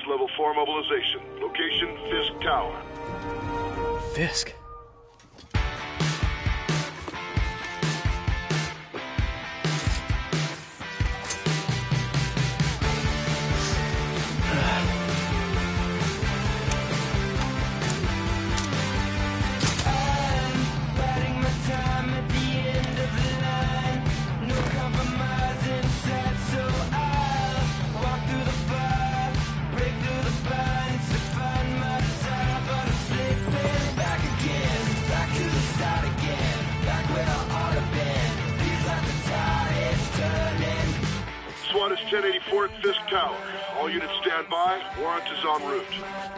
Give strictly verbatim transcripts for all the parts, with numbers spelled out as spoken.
level four mobilization. Location, Fisk Tower. Fisk? SWAT is ten eighty-four at Fisk Tower. All units stand by. Warrant is en route.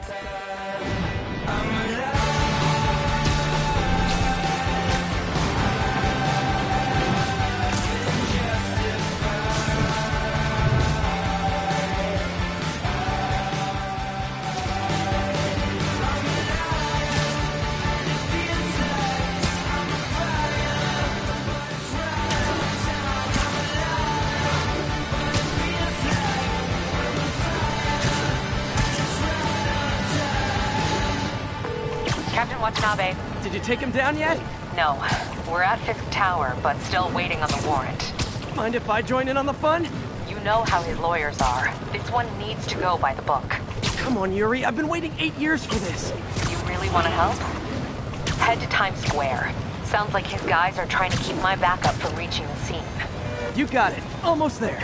Captain Watanabe. Did you take him down yet? No. We're at Fisk Tower, but still waiting on the warrant. Mind if I join in on the fun? You know how his lawyers are. This one needs to go by the book. Come on, Yuri. I've been waiting eight years for this. You really want to help? Head to Times Square. Sounds like his guys are trying to keep my backup from reaching the scene. You got it. Almost there.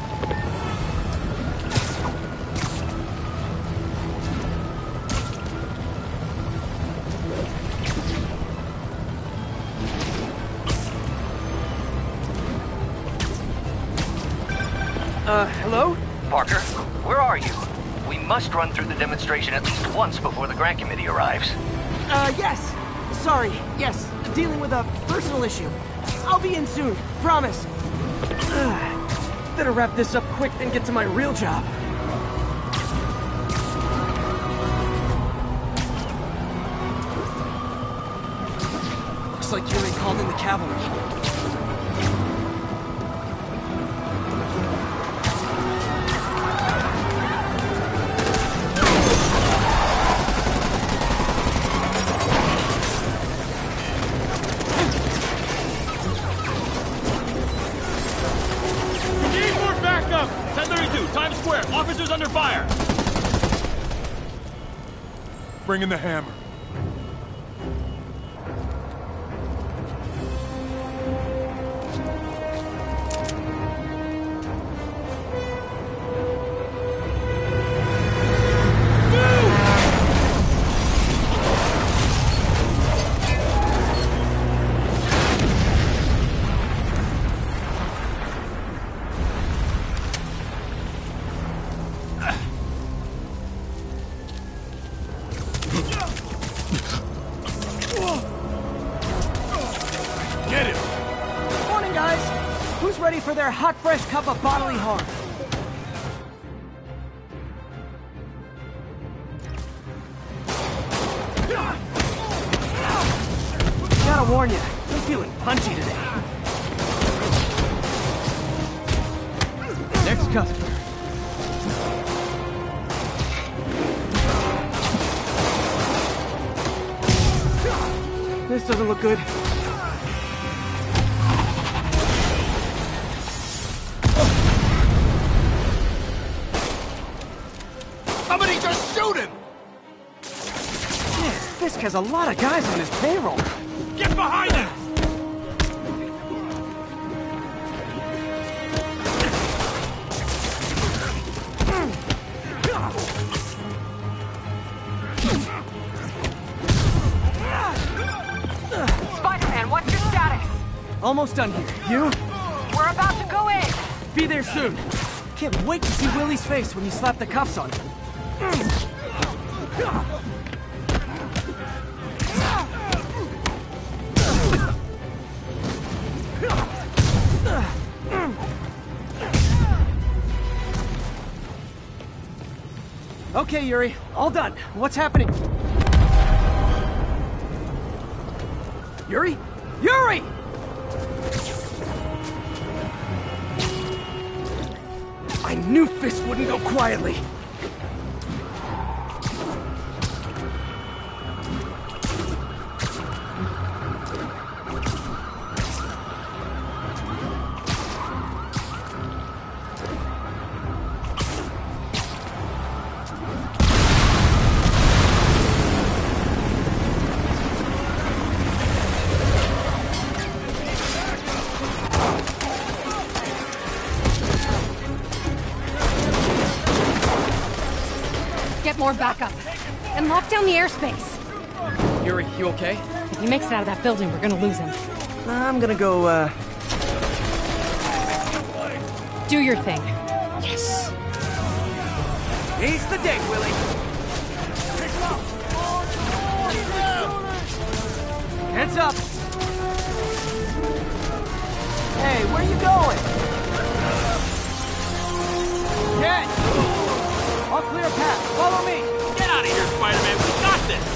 Uh, hello? Parker, where are you? We must run through the demonstration at least once before the grant committee arrives. Uh, yes. Sorry, yes. Dealing with a personal issue. I'll be in soon, promise. Uh, better wrap this up quick than get to my real job. Looks like Yuri called in the cavalry. Times Square! Officers under fire! Bring in the hammer. For their hot, fresh cup of bodily harm. Gotta warn you, I'm feeling punchy today. Next customer. This doesn't look good. Fisk has a lot of guys on his payroll. Get behind him! Spider-Man, what's your status? Almost done here. You? We're about to go in. Be there soon. Can't wait to see Willie's face when you slap the cuffs on him. Okay, Yuri. All done. What's happening? Yuri? Yuri! I knew Fisk wouldn't go quietly. more backup. And lock down the airspace. Yuri, you okay? If he makes it out of that building, we're gonna lose him. I'm gonna go, uh... Do your thing. Yes! He's the day, Willie! Heads up! Hey, where you going? Get! I'll clear a path. Follow me! Get out of here, Spider-Man! We got this!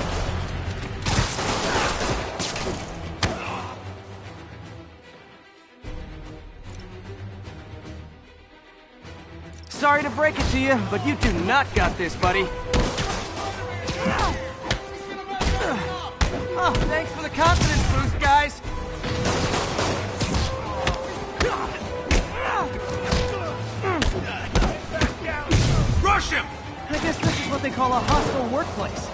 Sorry to break it to you, but you do not got this, buddy. Oh, thanks for the confidence boost, guys. Rush him! I guess this is what they call a hostile workplace.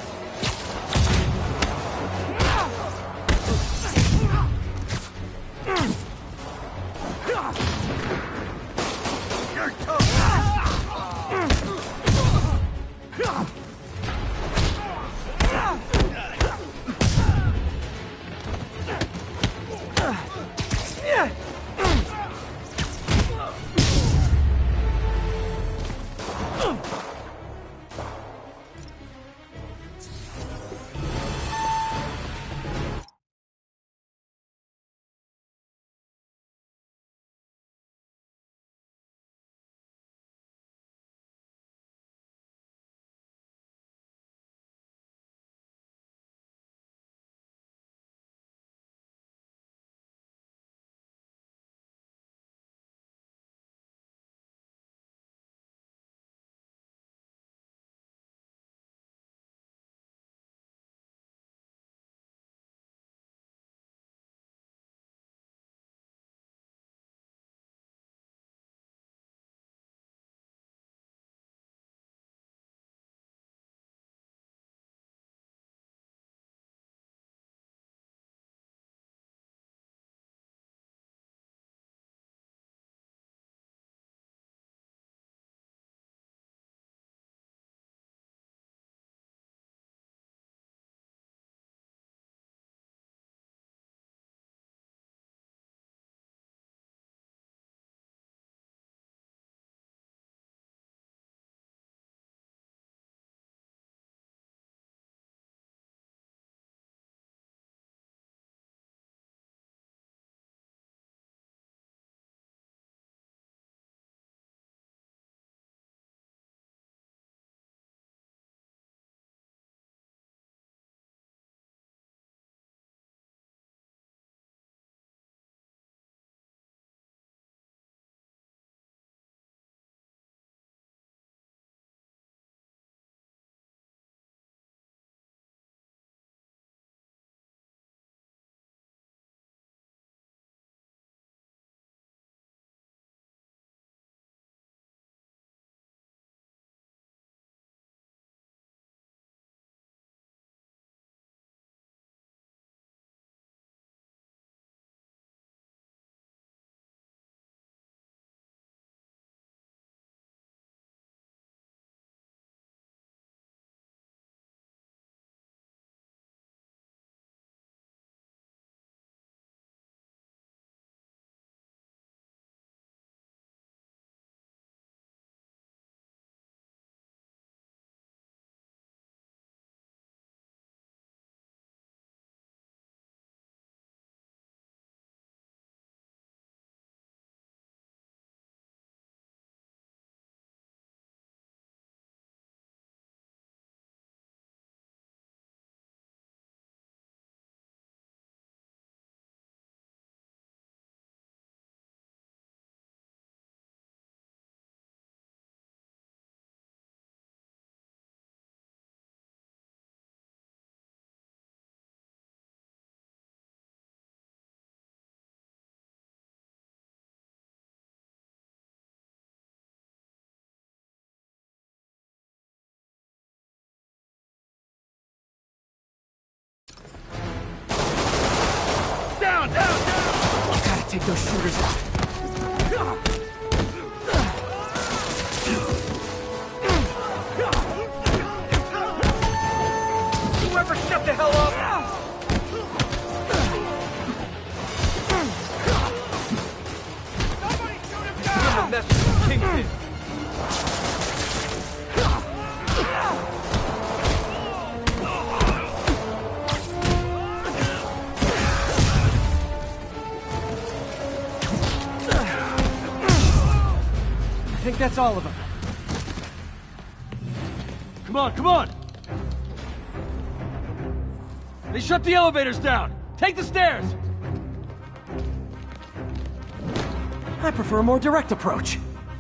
Take those shooters out. back the hell up! Somebody shoot him down! Mess with Kingpin. I think that's all of them. Come on, come on! They shut the elevators down! Take the stairs! I prefer a more direct approach.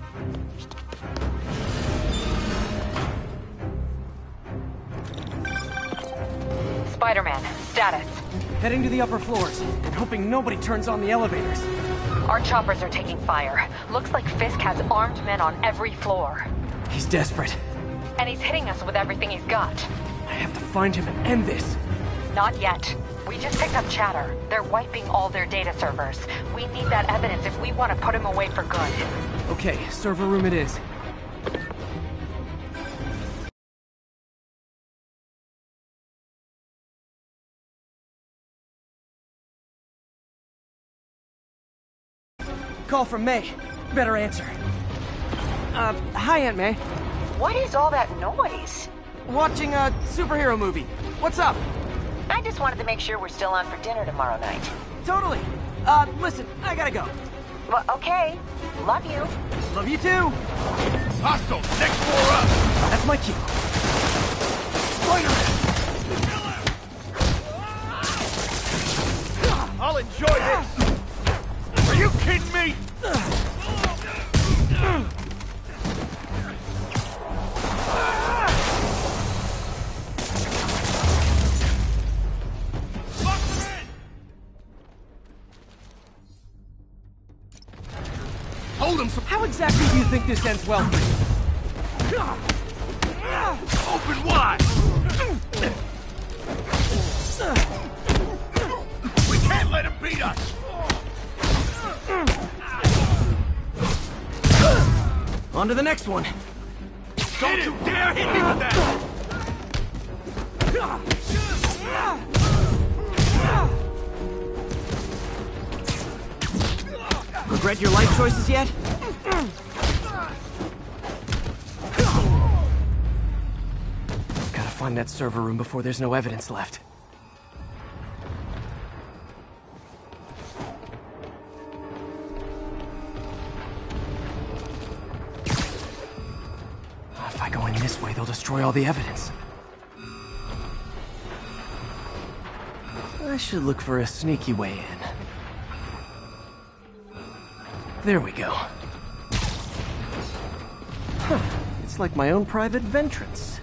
Spider-Man, status. Heading to the upper floors, and hoping nobody turns on the elevators. Our choppers are taking fire. Looks like Fisk has armed men on every floor. He's desperate. And he's hitting us with everything he's got. I have to find him and end this. Not yet. We just picked up chatter. They're wiping all their data servers. We need that evidence if we want to put him away for good. Okay, server room it is. Call from May. Better answer. Uh, hi, Aunt May. What is all that noise? Watching a superhero movie. What's up? I just wanted to make sure we're still on for dinner tomorrow night. Totally. Uh, listen, I gotta go. Well, okay. Love you. Love you too. Hostile, next floor up! That's my cue. Spider-Man! I'll enjoy this! Are you kidding me? Hold him! How exactly do you think this ends well? Open wide! We can't let him beat us! On to the next one. Don't you dare hit me with that! Regret your life choices yet? Gotta find that server room before there's no evidence left. If I go in this way, they'll destroy all the evidence. I should look for a sneaky way in. There we go. Huh. It's like my own private ventrance.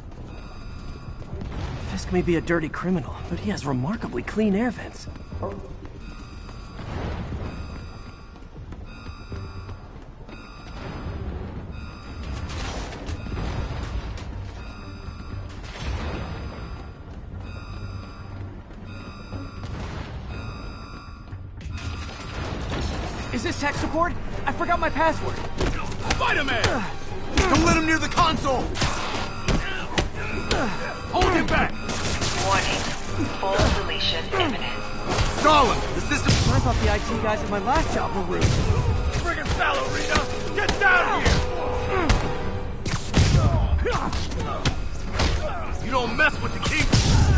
Fisk may be a dirty criminal, but he has remarkably clean air vents. Is this tech support? I forgot my password. Spider-Man! Don't let him near the console! Hold him back! Warning. Full deletion imminent. Stalin, the system... I thought the I T guys at my last job were rude. Friggin' ballerina! Get down here! You don't mess with the king!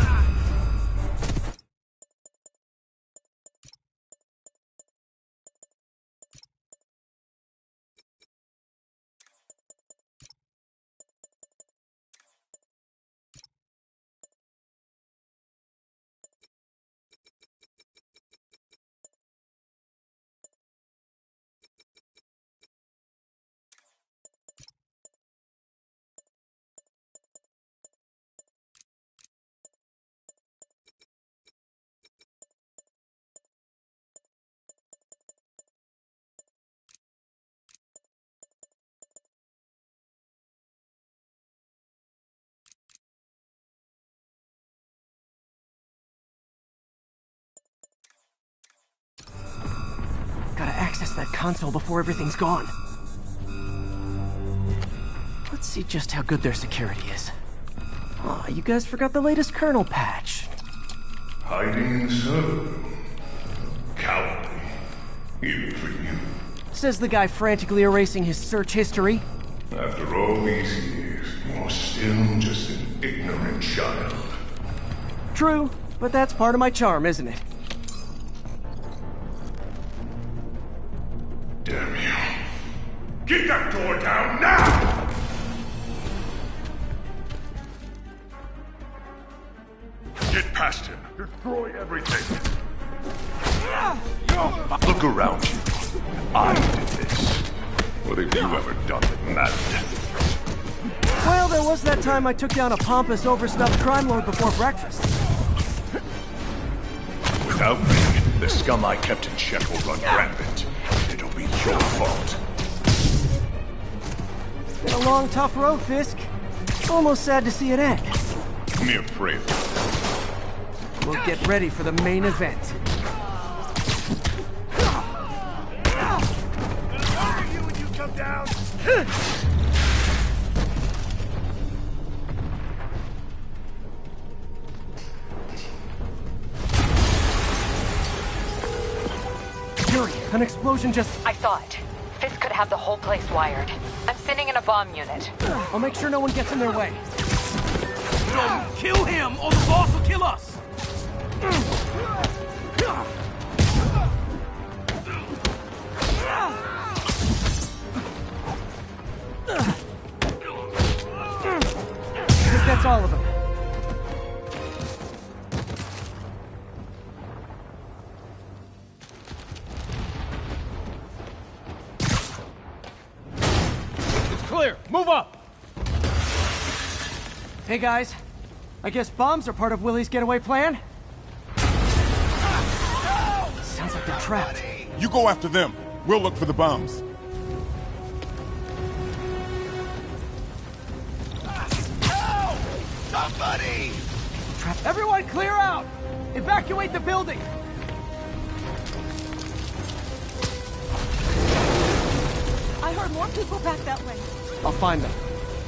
Gotta access that console before everything's gone. Let's see just how good their security is. Aw, you guys forgot the latest kernel patch. Hiding so cowardly, even for you. Says the guy frantically erasing his search history. After all these years, you're still just an ignorant child. True, but that's part of my charm, isn't it? Damn you. Get that door down now! Get past him. Destroy everything. Look around you. I did this. What have you ever done that mattered? Well, there was that time I took down a pompous, overstuffed crime lord before breakfast. Without me, the scum I kept in check will run rampant. It'll be your fault. Been a long, tough road, Fisk. Almost sad to see it end. Mere prelude. We'll get ready for the main event. Are you when you come down? Yuri, an explosion just... I saw it. Fisk could have the whole place wired. I'm sending in a bomb unit. I'll make sure no one gets in their way. Don't kill him, or the boss will kill us! I think that's all of them. It's clear. Move up! Hey guys, I guess bombs are part of Willie's getaway plan? Sounds like they're trapped. You go after them. We'll look for the bombs. Help! Somebody! Trapped. Everyone clear out! Evacuate the building! I heard more people back that way. I'll find them.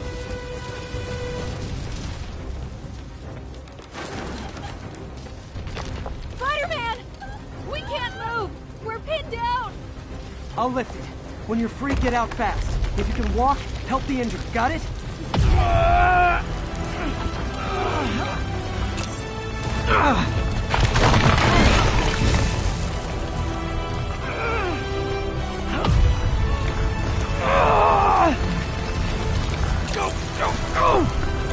Spider-Man! We can't move! We're pinned down! I'll lift it. When you're free, get out fast. If you can walk, help the injured. Got it? Go, go, go!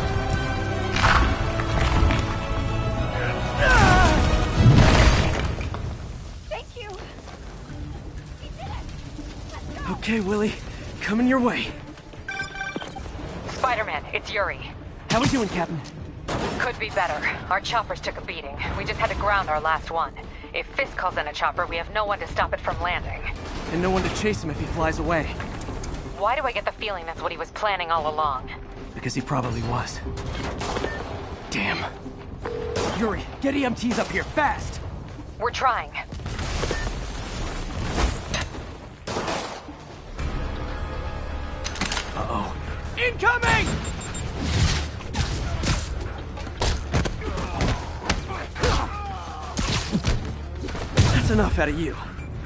Thank you! We did it! Let's go! Okay, Willie. Coming your way. Spider-Man, it's Yuri. How we doing, Captain? Could be better. Our choppers took a beating. We just had to ground our last one. If Fisk calls in a chopper, we have no one to stop it from landing. And no one to chase him if he flies away. Why do I get the feeling that's what he was planning all along? Because he probably was. Damn. Yuri, get E M Ts up here, fast! We're trying. Uh-oh. Incoming! That's enough out of you.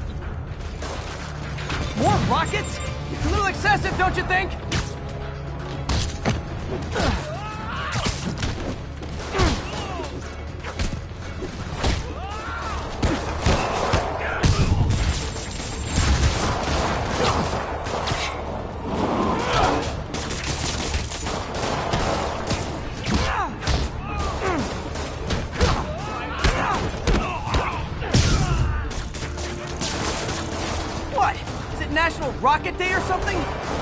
More rockets? It's a little excessive, don't you think? What? Is it National Rocket Day or something?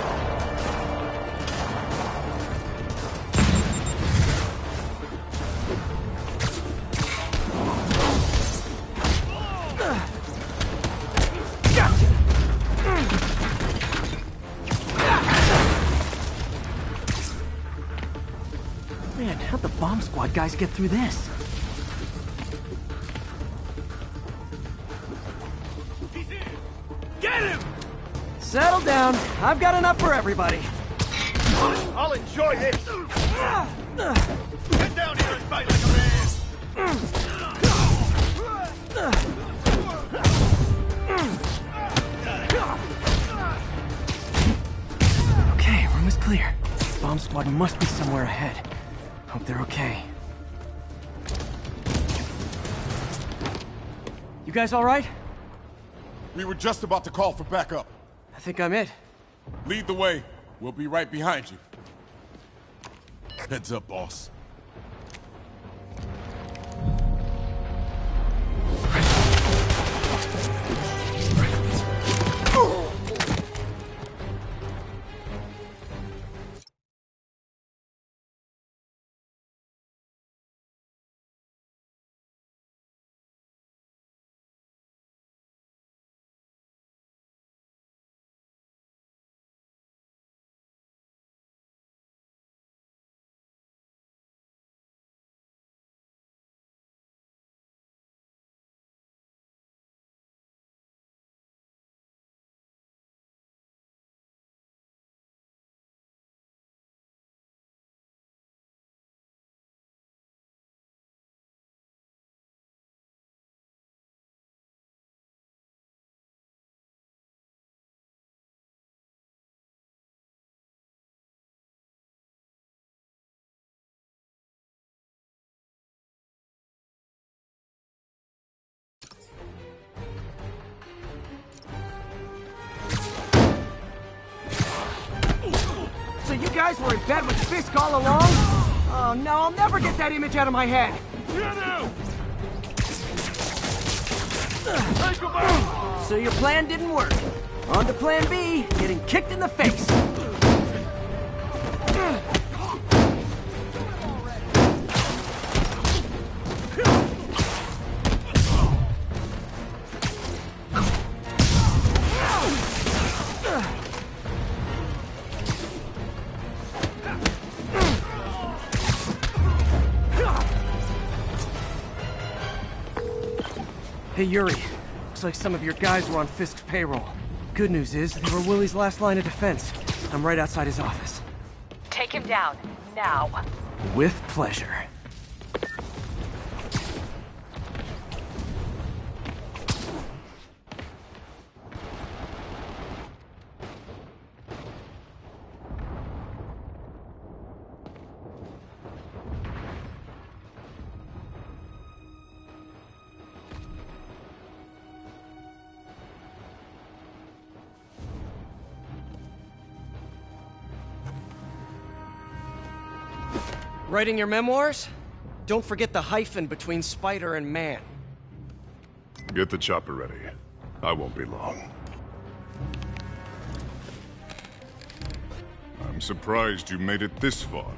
Man, how'd the bomb squad guys get through this? Get him! Settle down. I've got enough for everybody. I'll enjoy this! Get down here and fight like a man! Squad must be somewhere ahead. Hope they're okay. You guys all right? We were just about to call for backup. I think I'm it. Lead the way. We'll be right behind you. Heads up, boss. So you guys were in bed with Fisk all along? Oh no, I'll never get that image out of my head. So your plan didn't work. On to plan B, getting kicked in the face. Hey, Yuri. Looks like some of your guys were on Fisk's payroll. Good news is, they were Willie's last line of defense. I'm right outside his office. Take him down, now. With pleasure. Writing your memoirs? Don't forget the hyphen between spider and man. Get the chopper ready. I won't be long. I'm surprised you made it this far.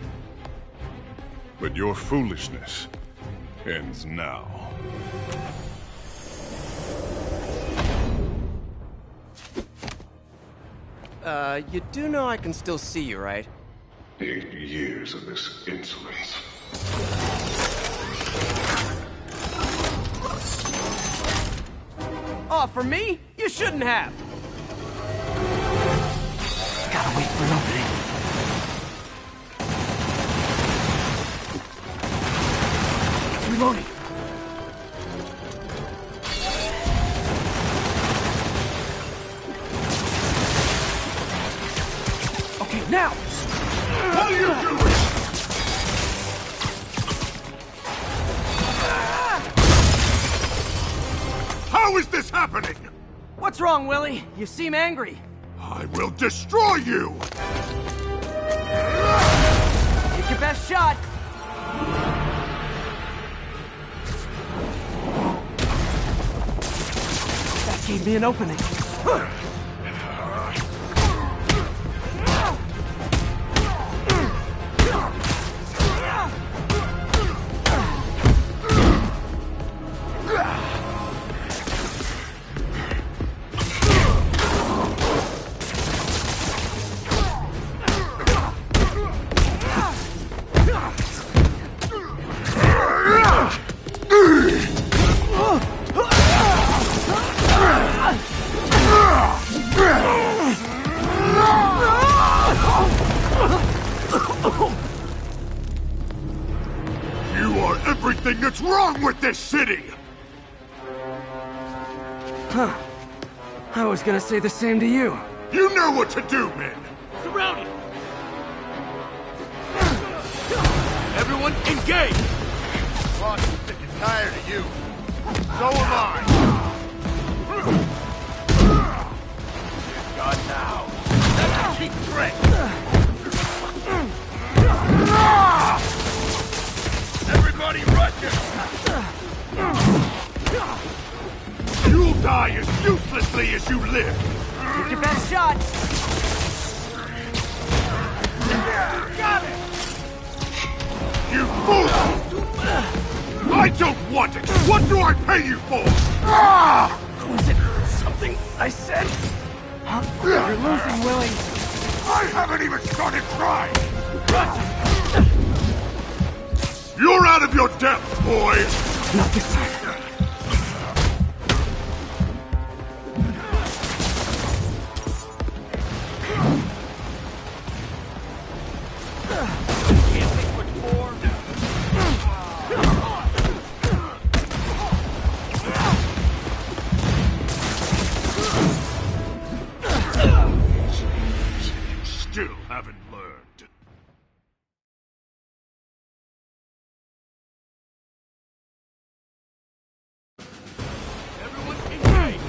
But your foolishness ends now. Uh, you do know I can still see you, right? Eight years of this insolence. Oh, for me? You shouldn't have. Gotta wait for an opening. It's reloading. Okay, now! What are you doing? How is this happening? What's wrong, Willie? You seem angry. I will destroy you! Take your best shot. That gave me an opening. Everything that's wrong with this city! Huh. I was gonna say the same to you. You know what to do, men! Surrounded! Everyone, engage! Boss is sick and tired of you. So am I. God now. That's a cheap trick! Everybody rush it! You'll die as uselessly as you live! Take your best shot! Got it! You fool! I don't want it! What do I pay you for? Was it something I said? You're losing, Willie. I haven't even started trying! You're out of your depth, boy! Not this time. Still haven't learned. Everyone engage!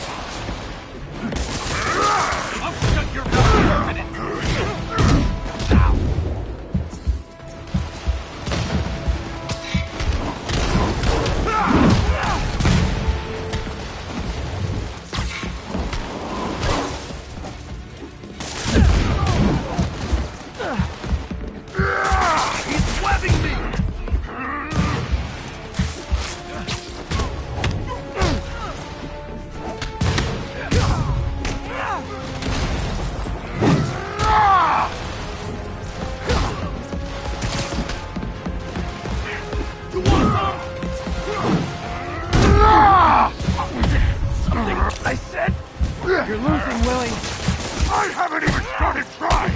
I'll shut your mouth in a minute! Now! He's webbing me! You want some? Something I said? You're losing, Willie. I haven't even started trying!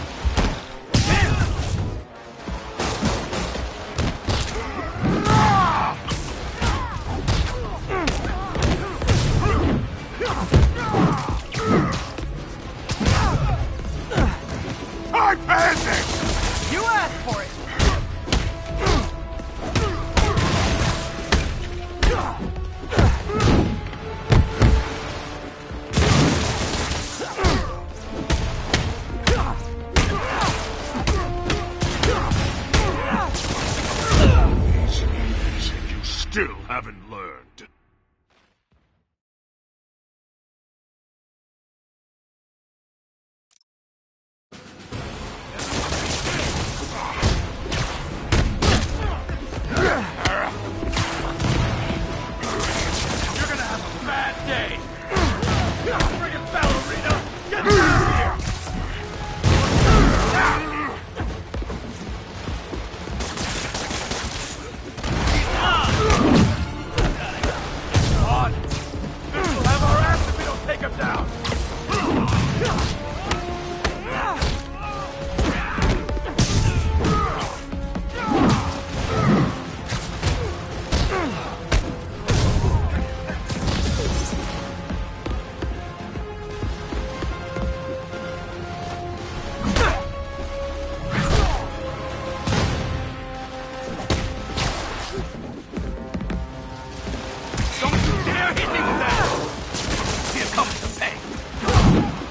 I'm panting! You asked for it. You still haven't learned. You're gonna have a bad day. Friggin' ballerina, get down here! On! We'll have our ass if we don't take him down! Don't you dare hit me with that! Here comes the pain!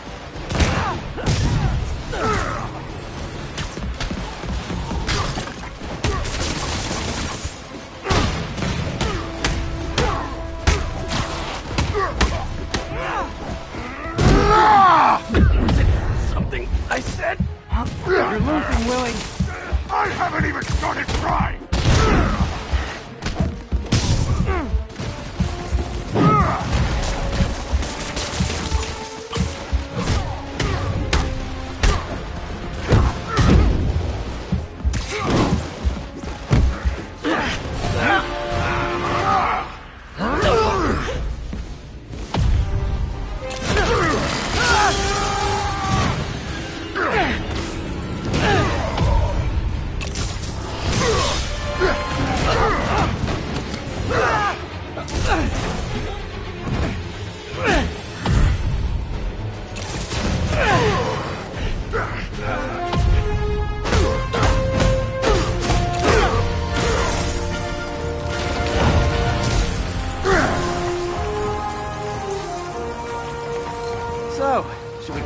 Something I said? You're losing, Willie. I haven't even started trying!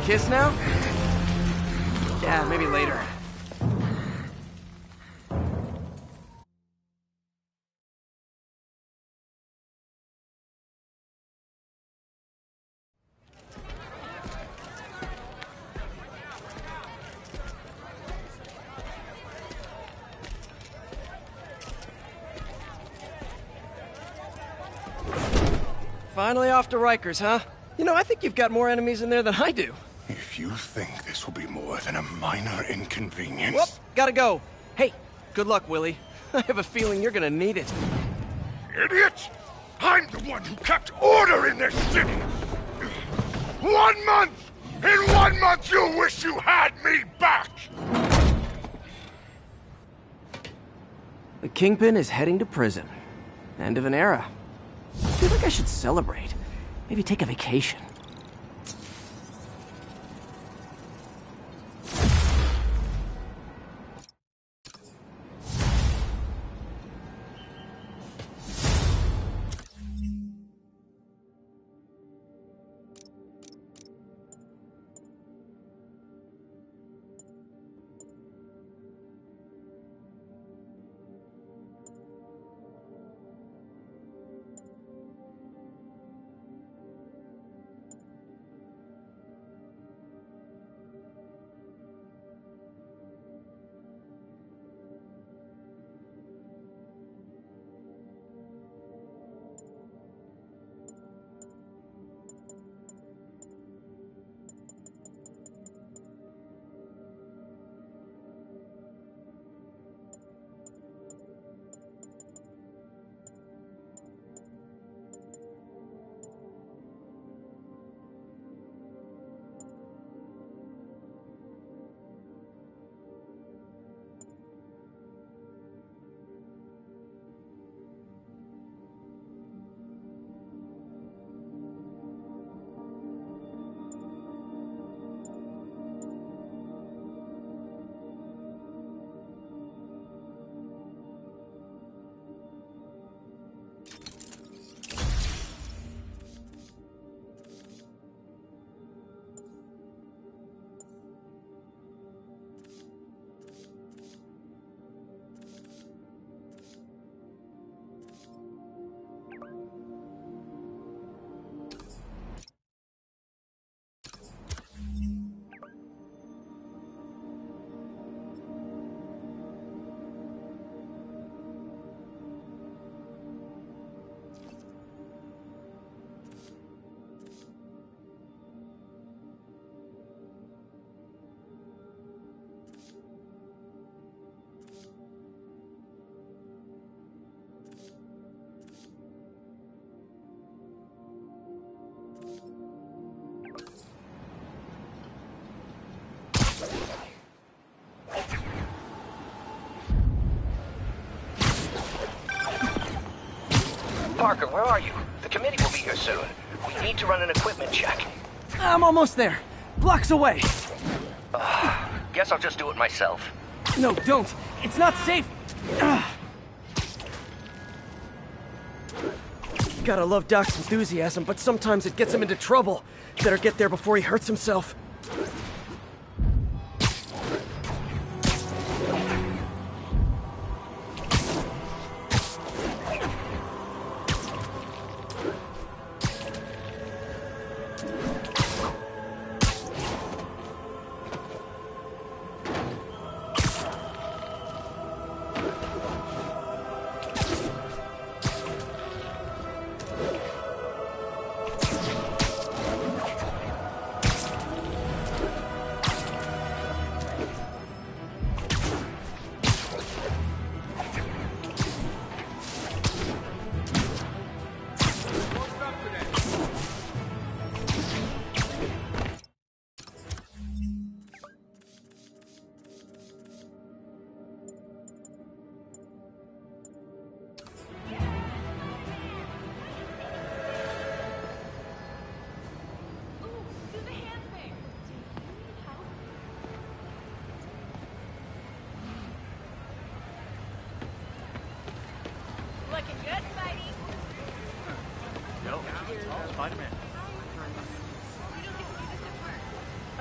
Kiss now? Yeah, maybe later. Finally off to Rikers, huh? You know, I think you've got more enemies in there than I do. If you think this will be more than a minor inconvenience... Whoop, gotta go. Hey, good luck, Willie. I have a feeling you're gonna need it. Idiot! I'm the one who kept order in this city! One month! In one month you'll wish you had me back! The Kingpin is heading to prison. End of an era. I feel like I should celebrate. Maybe take a vacation. Parker, where are you? The committee will be here soon. We need to run an equipment check. I'm almost there. Blocks away. Uh, guess I'll just do it myself. No, don't. It's not safe. Ugh. Gotta love Doc's enthusiasm, but sometimes it gets him into trouble. Better get there before he hurts himself.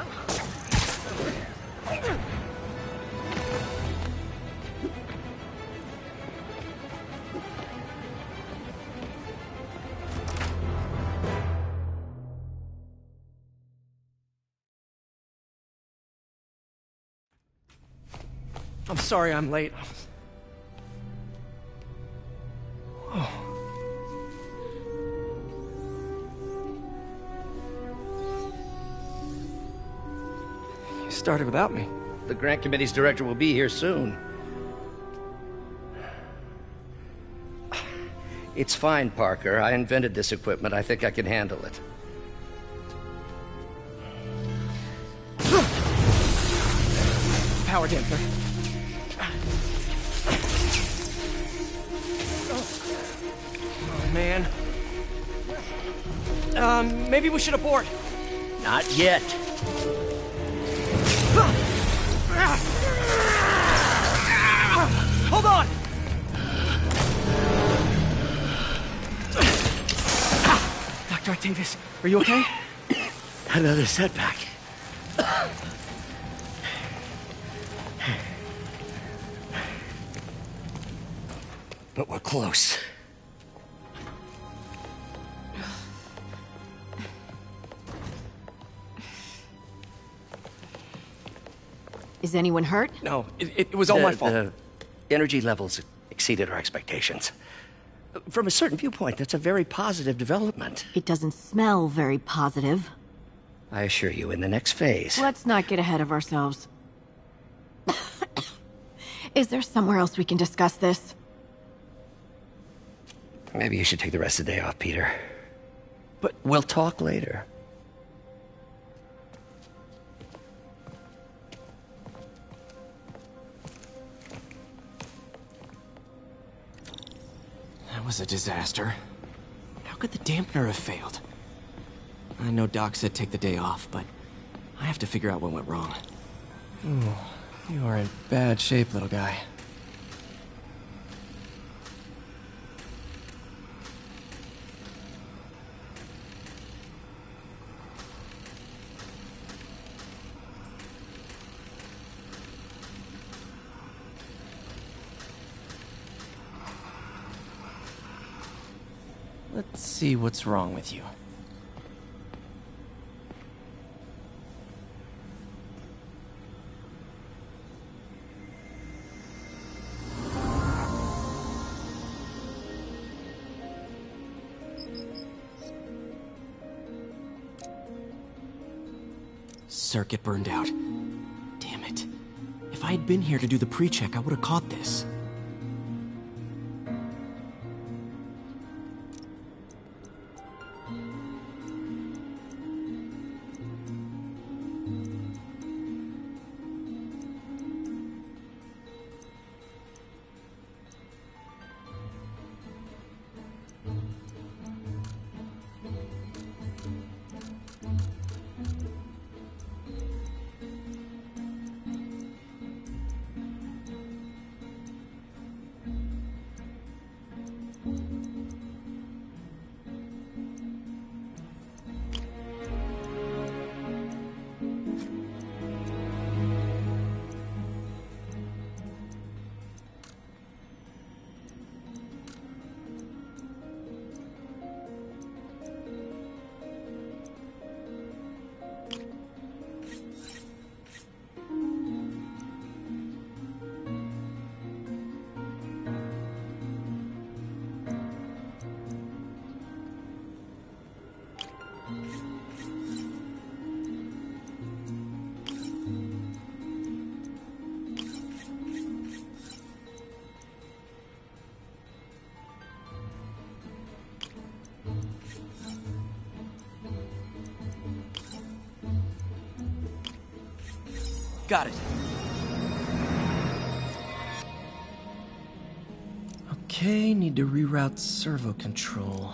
I'm sorry I'm late. Oh. You started without me. The grant committee's director will be here soon. It's fine, Parker. I invented this equipment. I think I can handle it. Power damper. Oh, man. Um, maybe we should abort. Not yet. Hold on! Doctor Octavius, are you okay? Another setback. But we're close. Is anyone hurt? No, it, it was all the, my fault. The energy levels exceeded our expectations. From a certain viewpoint, that's a very positive development. It doesn't smell very positive. I assure you, in the next phase... Let's not get ahead of ourselves. Is there somewhere else we can discuss this? Maybe you should take the rest of the day off, Peter. But... We'll talk later. That was a disaster. How could the dampener have failed? I know Doc said take the day off, but I have to figure out what went wrong. Ooh, you are in bad shape, little guy. Let's see what's wrong with you. Circuit burned out. Damn it. If I had been here to do the pre-check, I would have caught this. Got it. Okay, need to reroute servo control.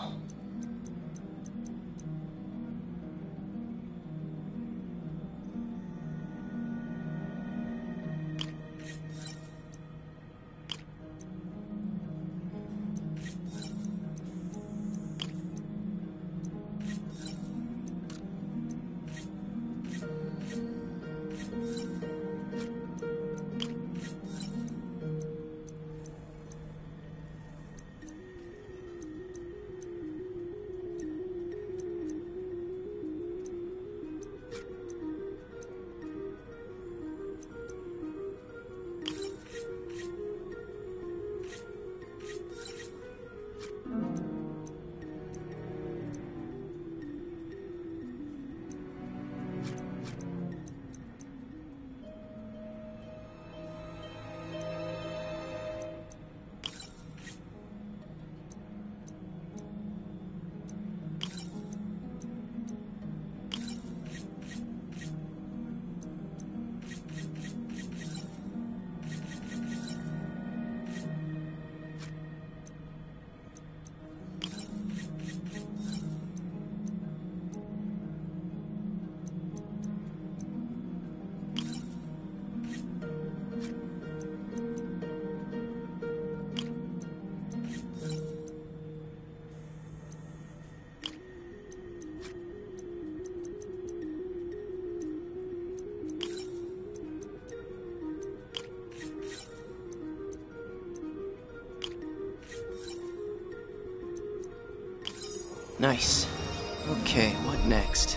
Nice. Okay, what next?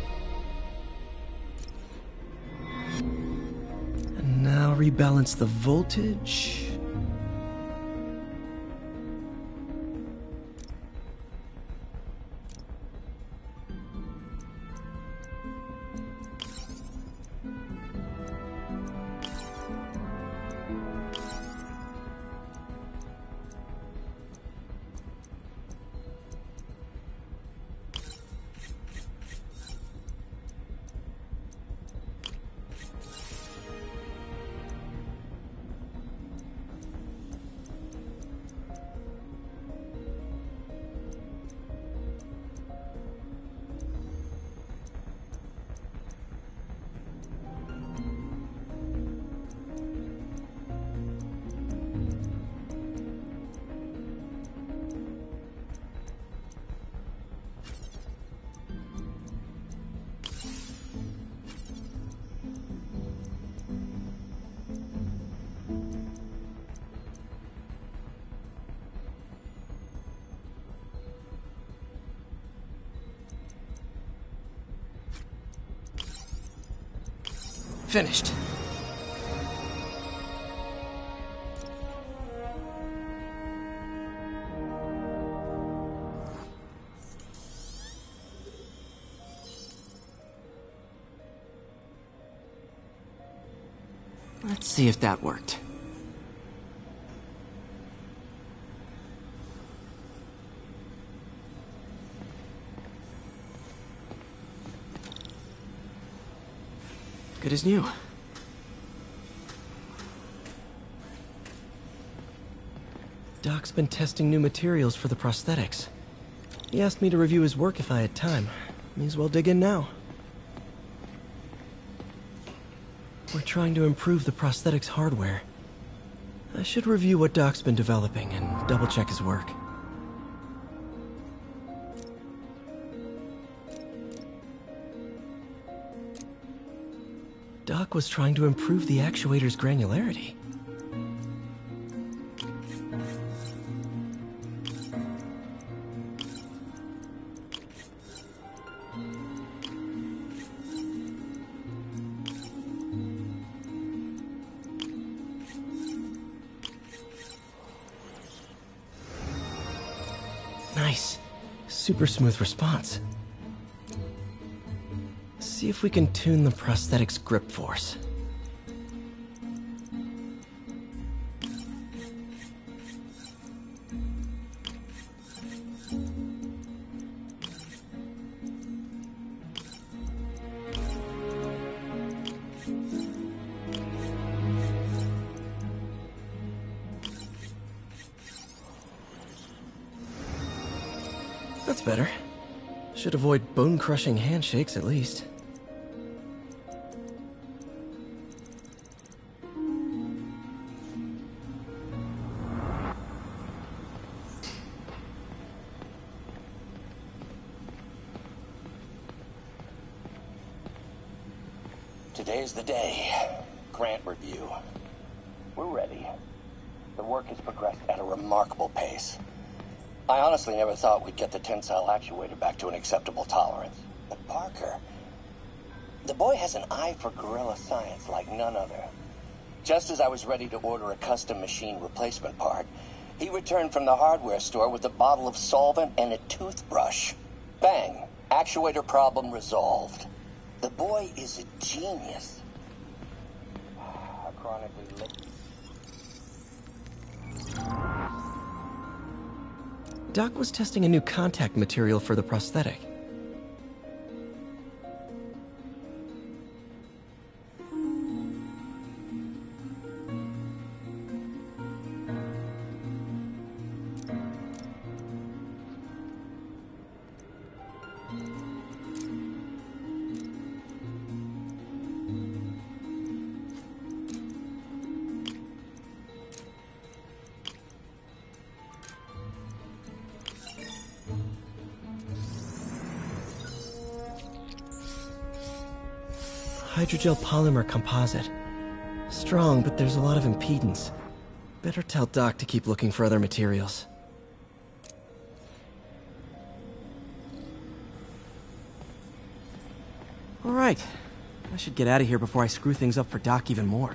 And now rebalance the voltage. Finished. Let's see if that worked. Good as new. Doc's been testing new materials for the prosthetics. He asked me to review his work if I had time. May as well dig in now. We're trying to improve the prosthetics hardware. I should review what Doc's been developing and double-check his work. Doc was trying to improve the actuator's granularity. Nice. Super smooth response. See if we can tune the prosthetic's grip force. That's better. Should avoid bone-crushing handshakes at least. Today's the day. Grant review. We're ready. The work has progressed at a remarkable pace. I honestly never thought we'd get the tensile actuator back to an acceptable tolerance. But Parker... the boy has an eye for guerrilla science like none other. Just as I was ready to order a custom machine replacement part, he returned from the hardware store with a bottle of solvent and a toothbrush. Bang! Actuator problem resolved. The boy is a genius. A chronically lit... Doc was testing a new contact material for the prosthetic. Hydrogel polymer composite. Strong, but there's a lot of impedance. Better tell Doc to keep looking for other materials. Alright. I should get out of here before I screw things up for Doc even more.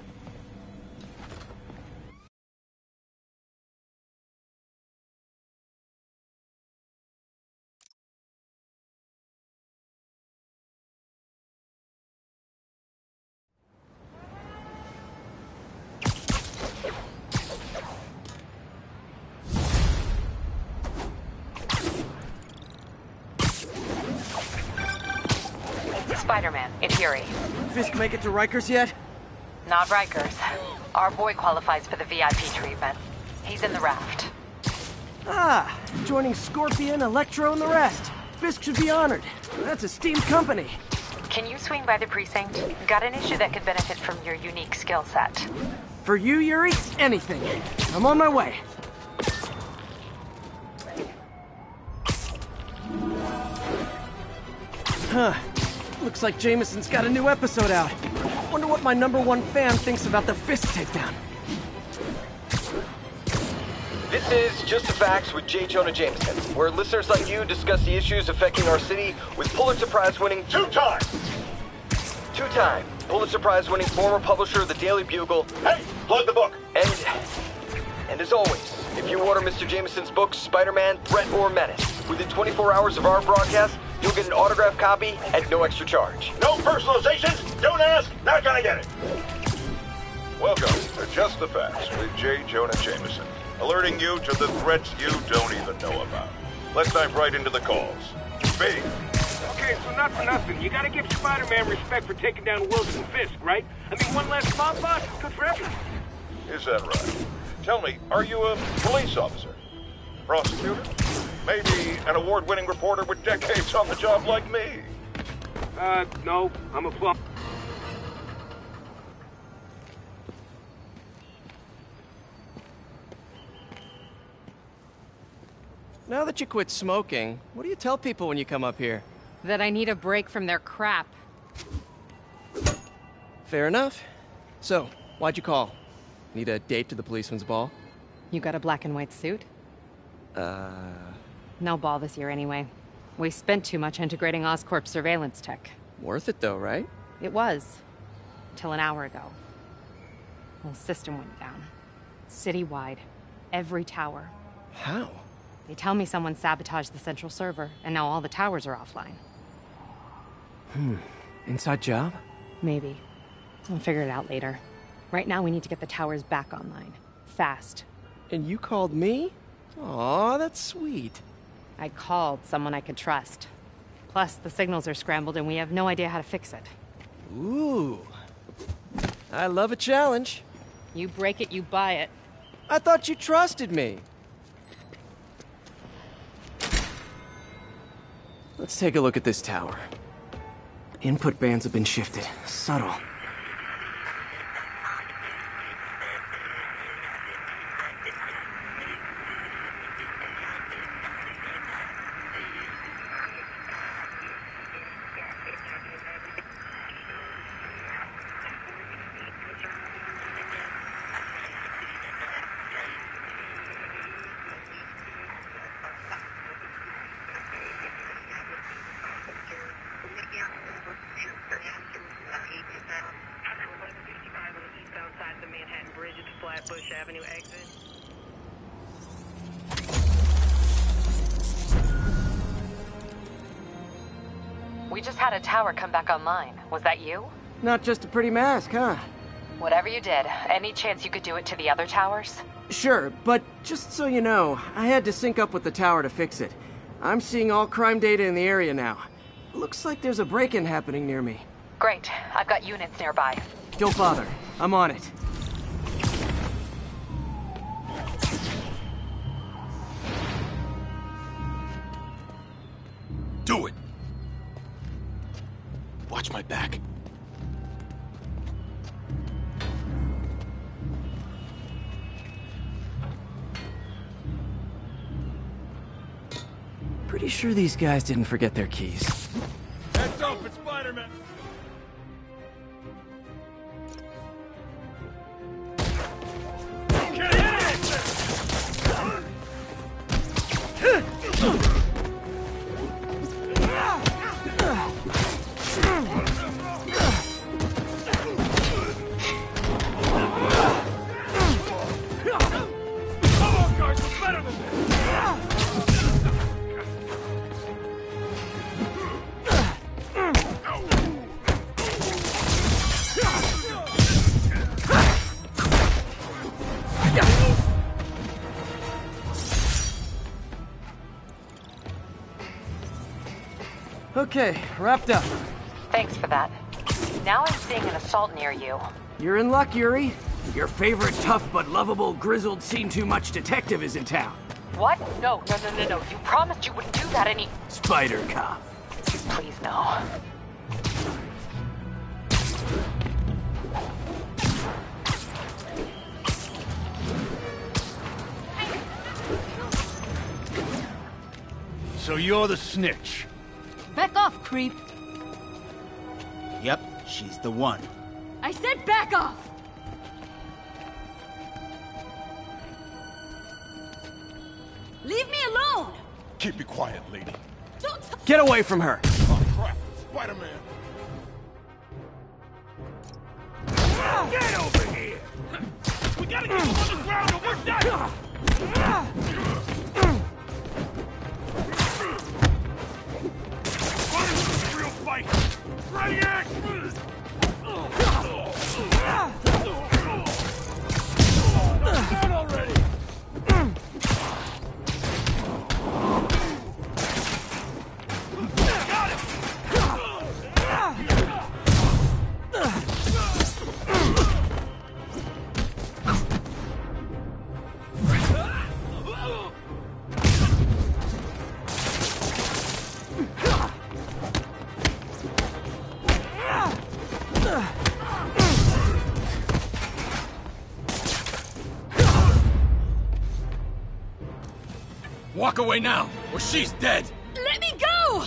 Spider-Man, it's Yuri. Fisk make it to Rikers yet? Not Rikers. Our boy qualifies for the V I P treatment. He's in the raft. Ah, joining Scorpion, Electro, and the rest. Fisk should be honored. That's a steamed company. Can you swing by the precinct? Got an issue that could benefit from your unique skill set. For you, Yuri, anything. I'm on my way. Huh. Looks like Jameson's got a new episode out. Wonder what my number one fan thinks about the Fisk takedown. This is Just the Facts with J. Jonah Jameson, where listeners like you discuss the issues affecting our city with Pulitzer Prize-winning Two-time! Two-time Pulitzer Prize-winning former publisher of the Daily Bugle. Hey, plug the book! And, and as always, if you order Mister Jameson's books, Spider-Man, Threat, or Menace, within twenty-four hours of our broadcast, you'll get an autographed copy at no extra charge. No personalizations, don't ask, not gonna get it. Welcome to Just the Facts with J. Jonah Jameson, alerting you to the threats you don't even know about. Let's dive right into the calls. B. Okay, so not for nothing. You gotta give Spider-Man respect for taking down Wilson Fisk, right? I mean, one less mob boss, good for everyone. Is that right? Tell me, are you a police officer? Prosecutor? Maybe an award-winning reporter with decades on the job like me? Uh, no, I'm a plumber. Now that you quit smoking, what do you tell people when you come up here? That I need a break from their crap. Fair enough. So, why'd you call? Need a date to the policeman's ball? You got a black and white suit? Uh... No ball this year anyway. We spent too much integrating Oscorp surveillance tech. Worth it though, right? It was. Till an hour ago. Whole system went down. Citywide. Every tower. How? They tell me someone sabotaged the central server, and now all the towers are offline. Hmm. Inside job? Maybe. I'll figure it out later. Right now we need to get the towers back online. Fast. And you called me? Aw, that's sweet. I called someone I could trust. Plus, the signals are scrambled and we have no idea how to fix it. Ooh. I love a challenge. You break it, you buy it. I thought you trusted me. Let's take a look at this tower. Input bands have been shifted. Subtle. We just had a tower come back online. Was that you? Not just a pretty mask, huh? Whatever you did, any chance you could do it to the other towers? Sure, but just so you know, I had to sync up with the tower to fix it. I'm seeing all crime data in the area now. Looks like there's a break-in happening near me. Great. I've got units nearby. Don't bother. I'm on it. Do it! Watch my back. Pretty sure these guys didn't forget their keys. Heads up, it's Spider-Man! Okay, wrapped up. Thanks for that. Now I'm seeing an assault near you. You're in luck, Yuri. Your favorite tough but lovable, grizzled, seen-too-much detective is in town. What? No, no, no, no, no. You promised you wouldn't do that any... Spider Cop. Please, no. So you're the snitch. Back off, creep. Yep, she's the one. I said back off! Leave me alone! Keep it quiet, lady. Don't t- Get away from her! Oh, crap. Spider-Man. Get over here! We gotta get him on the ground or we're done! What is the real fight? Ready, act! Down already! Walk away now, or she's dead! Let me go!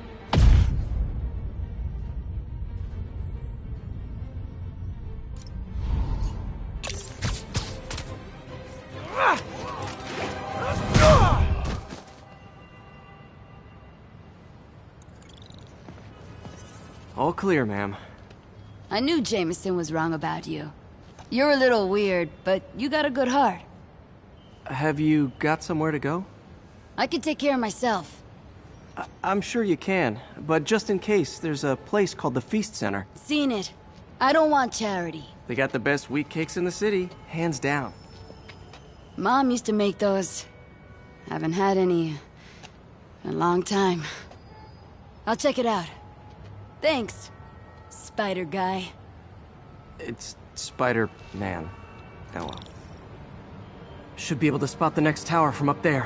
All clear, ma'am. I knew Jameson was wrong about you. You're a little weird, but you got a good heart. Have you got somewhere to go? I can take care of myself. I I'm sure you can, but just in case, there's a place called the Feast Center. Seen it. I don't want charity. They got the best wheat cakes in the city, hands down. Mom used to make those. Haven't had any in a long time. I'll check it out. Thanks, Spider Guy. It's Spider-Man. Oh well. Should be able to spot the next tower from up there.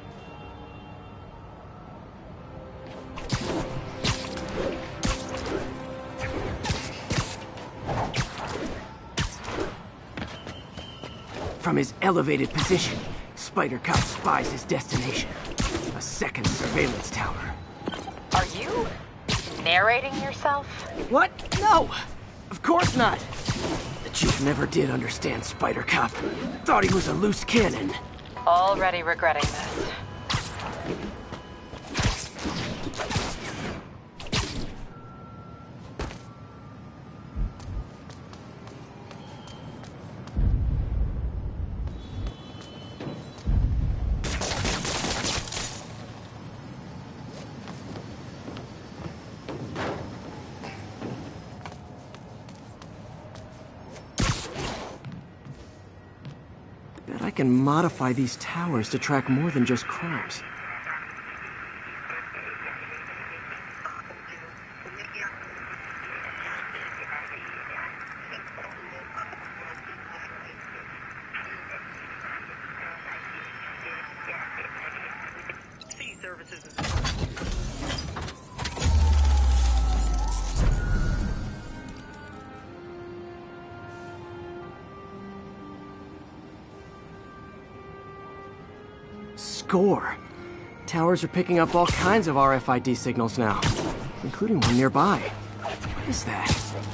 From his elevated position, Spider Cop spies his destination. A second surveillance tower. Are you narrating yourself? What? No! Of course not! The Chief never did understand Spider Cop. Thought he was a loose cannon. Already regretting this. Bet I can modify these towers to track more than just crimes. Score. Towers are picking up all kinds of R F I D signals now, including one nearby. What is that?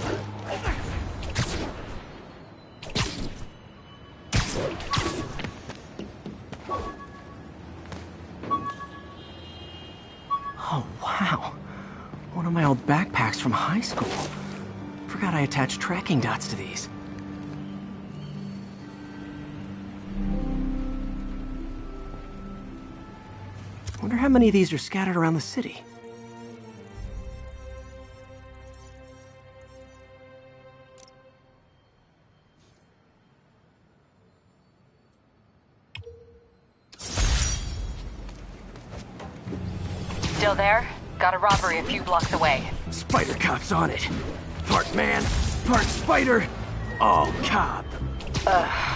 Oh, wow. One of my old backpacks from high school. Forgot I attached tracking dots to these. Wonder how many of these are scattered around the city. Still there? Got a robbery a few blocks away. Spider Cop's on it. Part man, part spider, all cop. Ugh.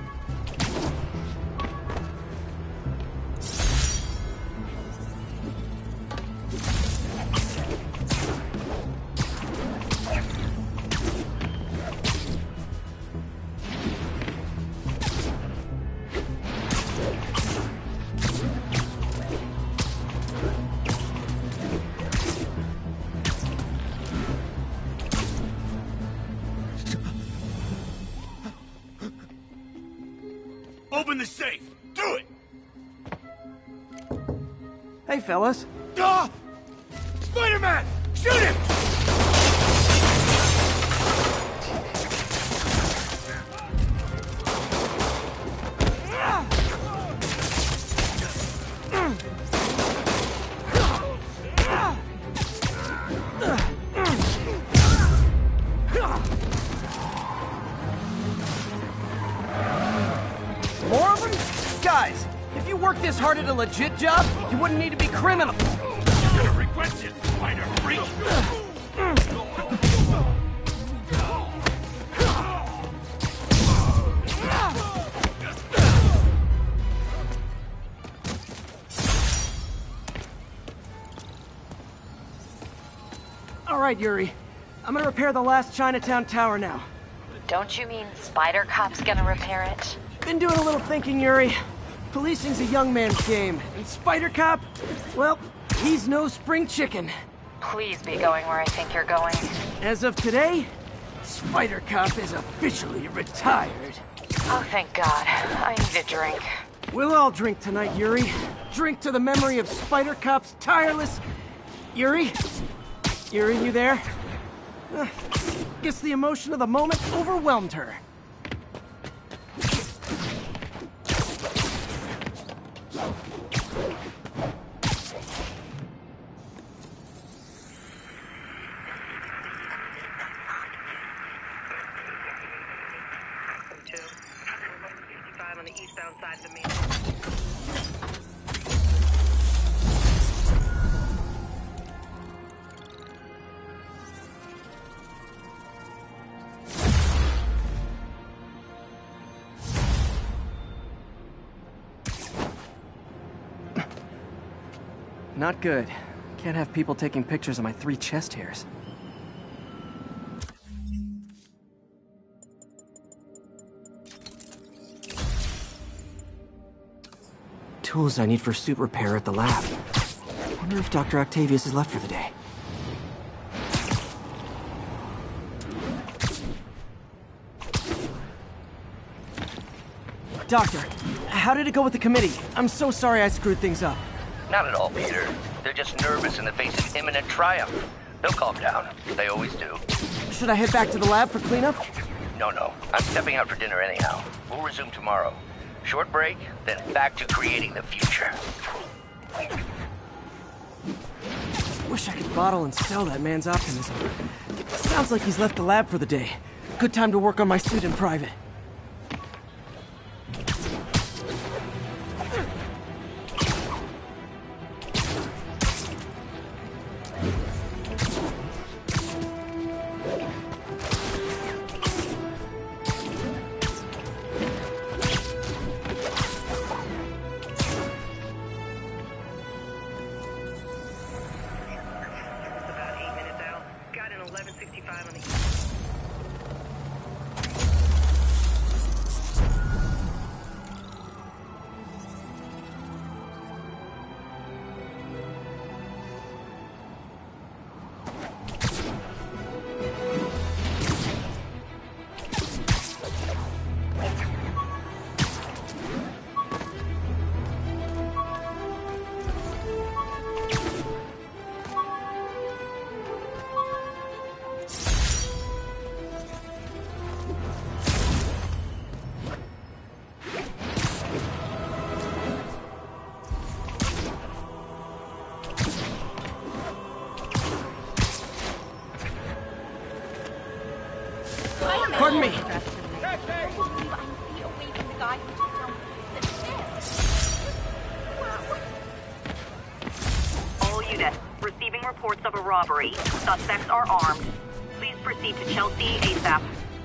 Open the safe! Do it! Hey, fellas. Ah! Spider-Man! Shoot him! More of them? Guys, if you worked this hard at a legit job, you wouldn't need to be criminal. You're gonna regret this, spider freak! All right, Yuri. I'm gonna repair the last Chinatown tower now. Don't you mean Spider Cop's gonna repair it? Been doing a little thinking, Yuri. Policing's a young man's game, and Spider Cop, well, he's no spring chicken. Please be going where I think you're going. As of today, Spider Cop is officially retired. Oh, thank God. I need a drink. We'll all drink tonight, Yuri. Drink to the memory of Spider Cop's tireless... Yuri? Yuri, you there? Uh, guess the emotion of the moment overwhelmed her. On the eastbound side of the main. Not good. Can't have people taking pictures of my three chest hairs. Tools I need for suit repair at the lab. Wonder if Doctor Octavius is left for the day. Doctor, how did it go with the committee? I'm so sorry I screwed things up. Not at all, Peter. They're just nervous in the face of imminent triumph. They'll calm down. They always do. Should I head back to the lab for cleanup? No, no. I'm stepping out for dinner anyhow. We'll resume tomorrow. Short break, then back to creating the future. Wish I could bottle and sell that man's optimism. Sounds like he's left the lab for the day. Good time to work on my suit in private. Pardon me. All units, unit. Receiving reports of a robbery. Suspects are armed. Please proceed to Chelsea ASAP.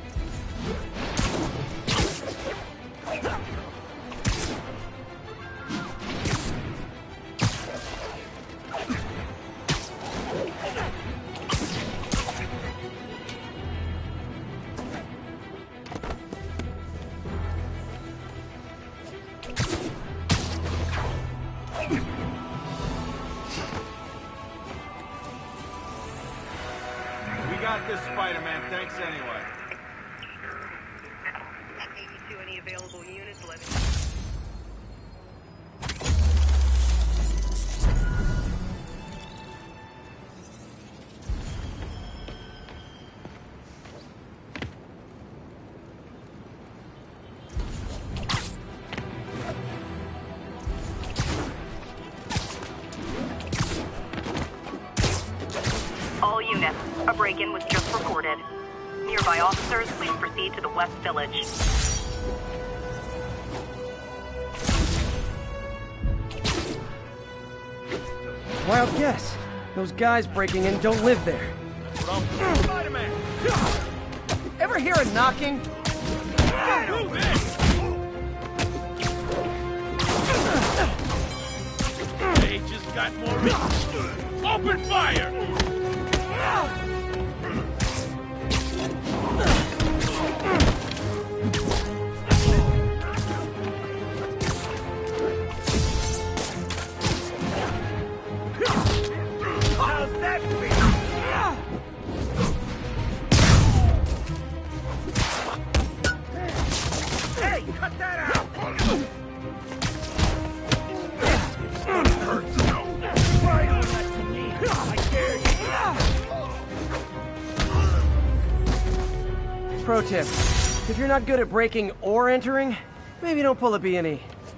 We got this, Spider-Man. Thanks anyway. eighty-two, any available units? Let me... All units, a break-in was just reported. Nearby officers, please proceed to the West Village. Wild guess. Those guys breaking in don't live there. Spider-Man! Ever hear a knocking? Move in! They just got more reach. Open fire! How's that feel? Hey, cut that out! Hurts, no. Right on that to me. I dare you. Pro tip. If you're not good at breaking or entering, maybe don't pull a B and E.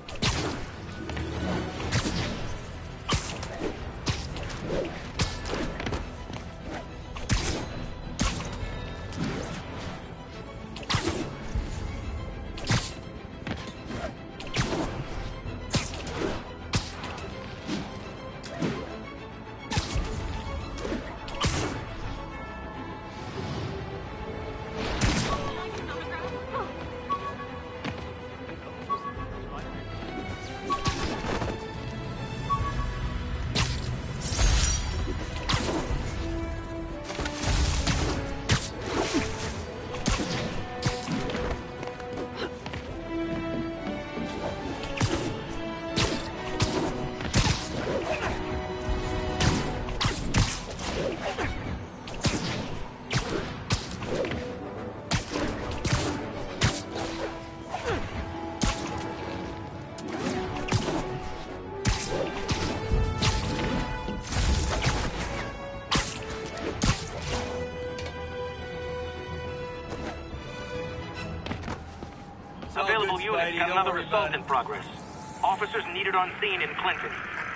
Available units got another assault in progress. Officers needed on scene in Clinton.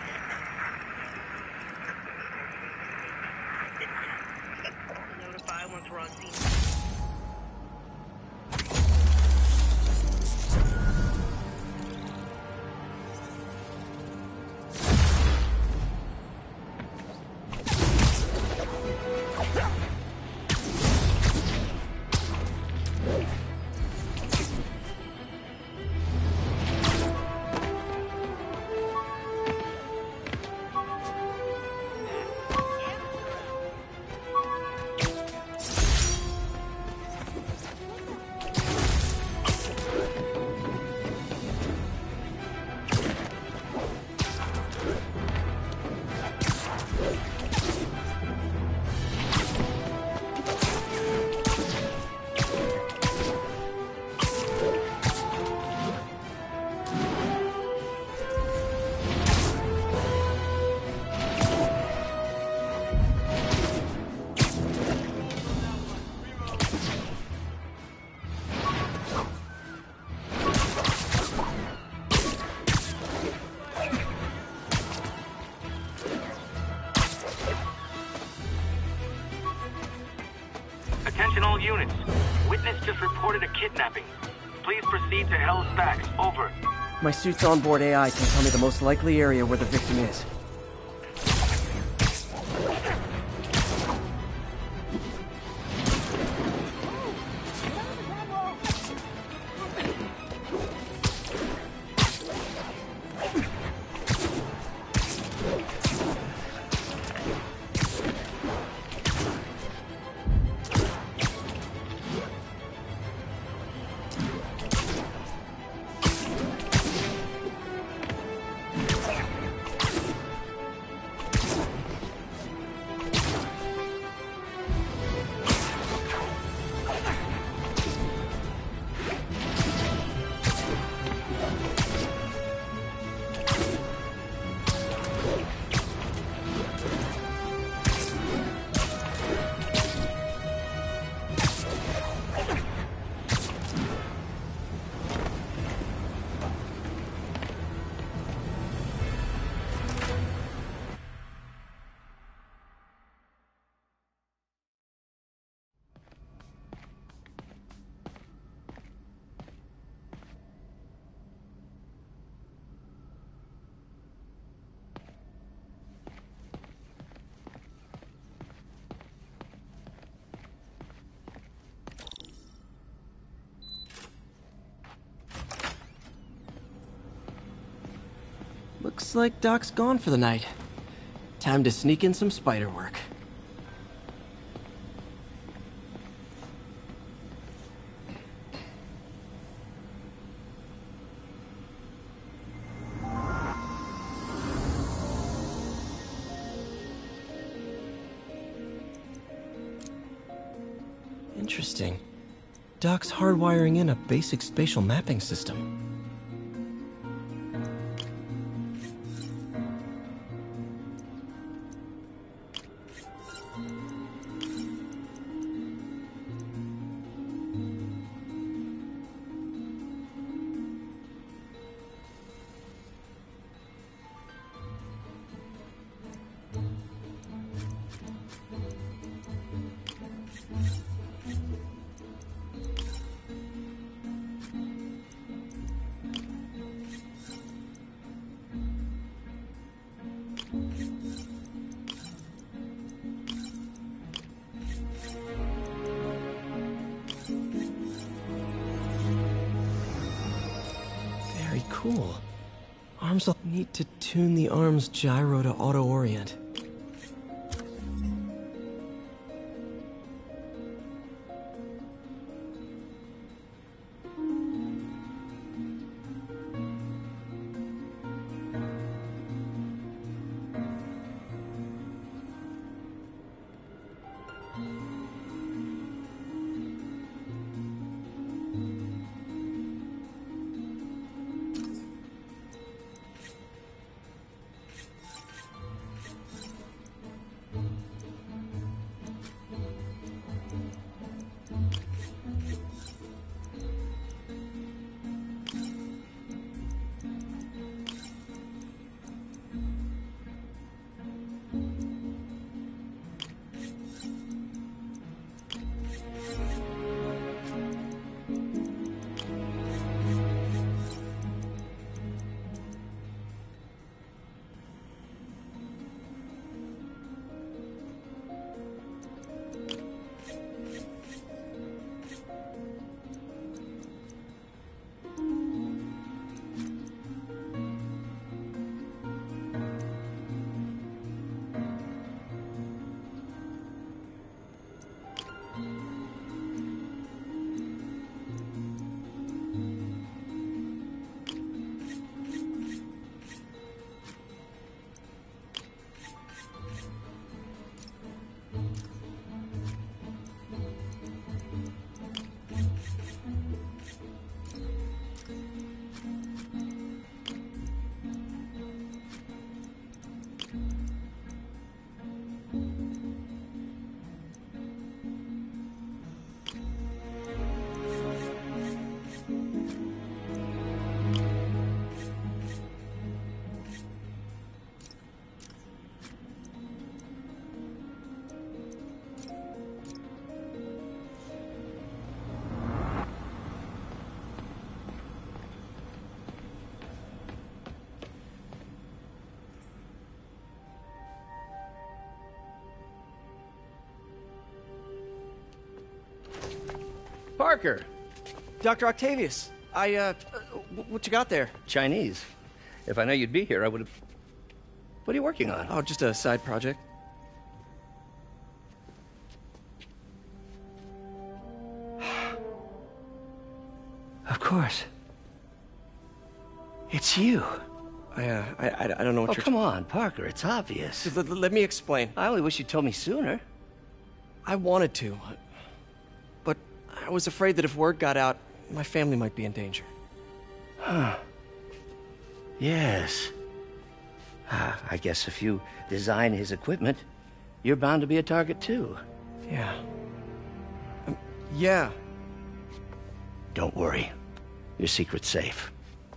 Notify once we're on scene. Attention all units. Witness just reported a kidnapping. Please proceed to Hell's Backs. Over. My suit's onboard A I can tell me the most likely area where the victim is. Looks like Doc's gone for the night. Time to sneak in some spider work. Interesting. Doc's hardwiring in a basic spatial mapping system. Very cool. Arms will need to tune the arm's gyro to auto-orient. Parker! Doctor Octavius, I, uh, what you got there? Chinese. If I know you'd be here, I would have... What are you working on? Oh, just a side project. Of course. It's you. I, uh, I, I, I don't know what oh, you're... come on, Parker, it's obvious. Let, let me explain. I only wish you'd told me sooner. I wanted to, but I was afraid that if word got out, my family might be in danger. Huh. Yes. Ah, I guess if you design his equipment, you're bound to be a target too. Yeah. Um, yeah. Don't worry. Your secret's safe.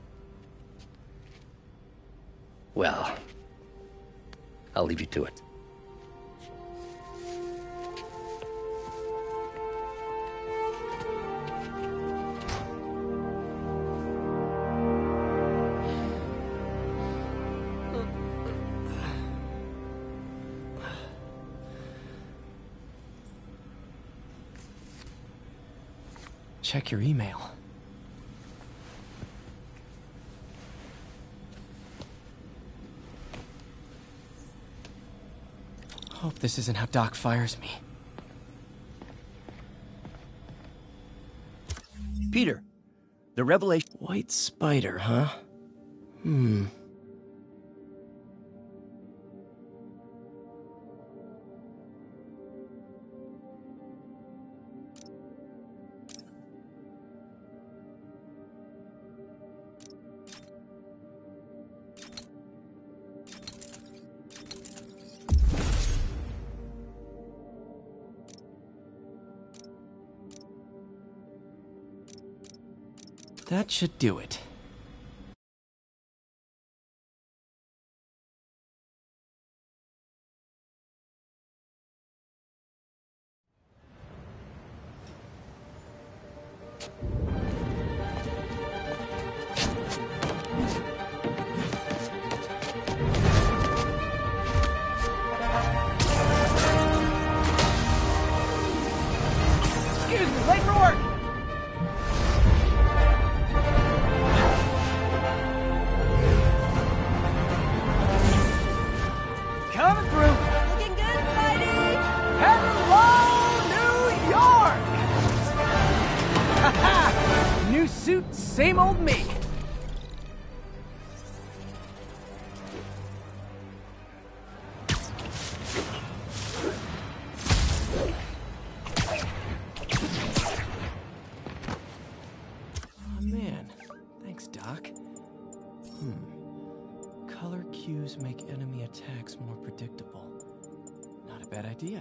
Well, I'll leave you to it. Check your email. Hope this isn't how Doc fires me. Peter, the revelation... White spider, huh? Hmm. That should do it. Excuse me, late for work! Coming through! Looking good, Spidey! Hello, New York! Ha-ha! New suit, same old me. Oh man, thanks, Doc. Hmm. Color cues make enemy attacks more predictable. Not a bad idea.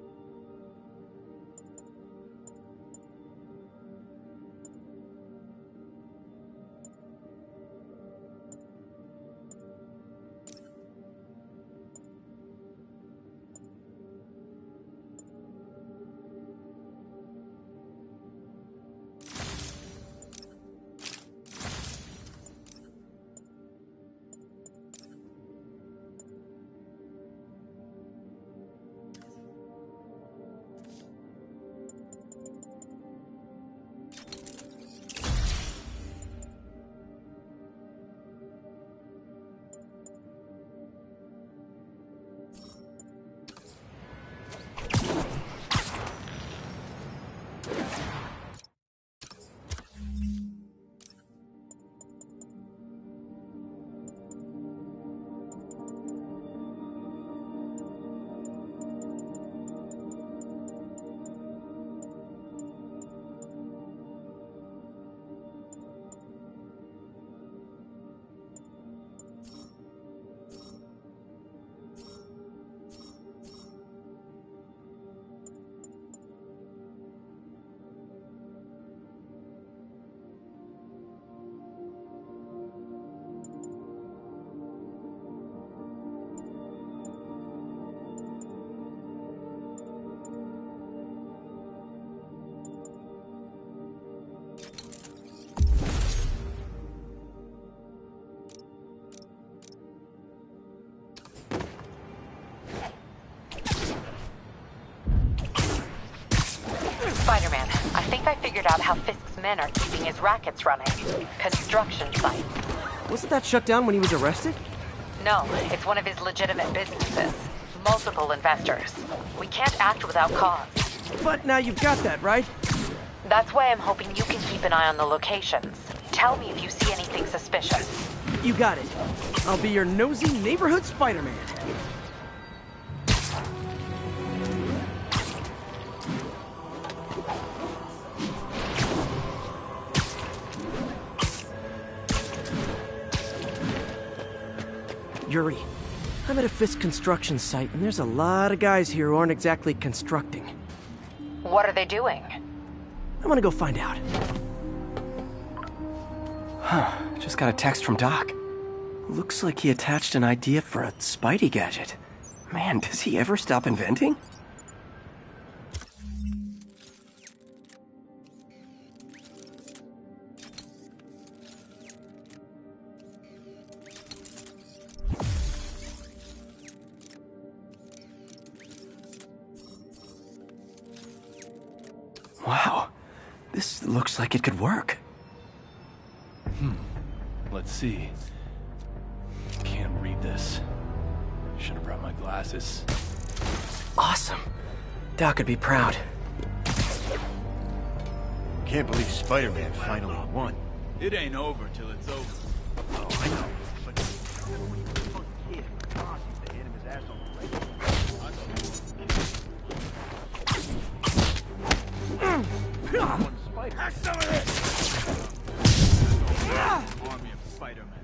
Spider-Man, I think I figured out how Fisk's men are keeping his rackets running. Construction sites. Wasn't that shut down when he was arrested? No, it's one of his legitimate businesses. Multiple investors. We can't act without cause. But now you've got that, right? That's why I'm hoping you can keep an eye on the locations. Tell me if you see anything suspicious. You got it. I'll be your nosy neighborhood Spider-Man. Yuri, I'm at a Fisk construction site, and there's a lot of guys here who aren't exactly constructing. What are they doing? I want to go find out. Huh, just got a text from Doc. Looks like he attached an idea for a Spidey gadget. Man, does he ever stop inventing? Wow, this looks like it could work. Hmm, let's see. Can't read this. Should have brought my glasses. Awesome. Doc would be proud. Can't believe Spider-Man finally won. It ain't over till it's over. Oh, I know. But kid, they hit him his ass on the leg. Have some of this! Army of Spider-Man.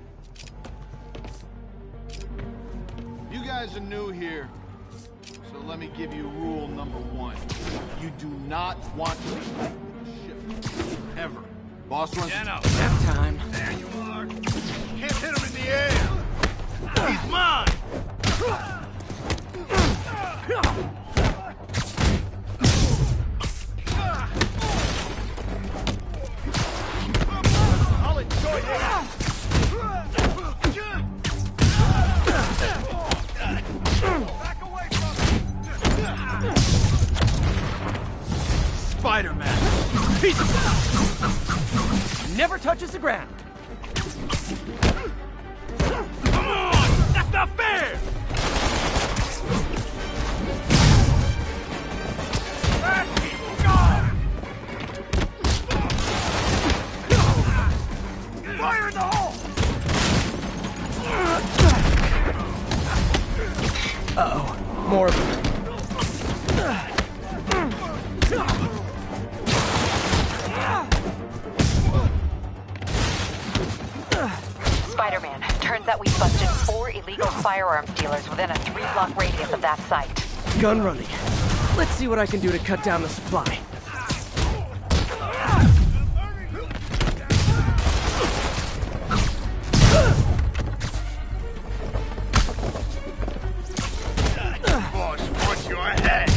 You guys are new here, so let me give you rule number one. You do not want to be late with the ship. Ever. Boss runs... Jenna. Nap time. There you are. Can't hit him in the air! He's mine! I'll enjoy that! Back away from me! Spider-Man! Peace! Never touches the ground. Come on! That's not fair! Bad people, go! Fire in the hole! Uh-oh. More of them. Spider-Man, turns out we busted four illegal firearms dealers within a three-block radius of that site. Gun running. Let's see what I can do to cut down the supply. Boss wants your head!